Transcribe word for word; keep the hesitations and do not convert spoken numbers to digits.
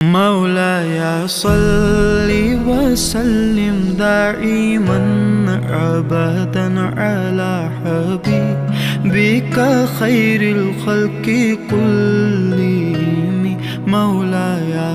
مولاي صل وسلم دائما أبدا على حبيبك خير الخلق كلهم.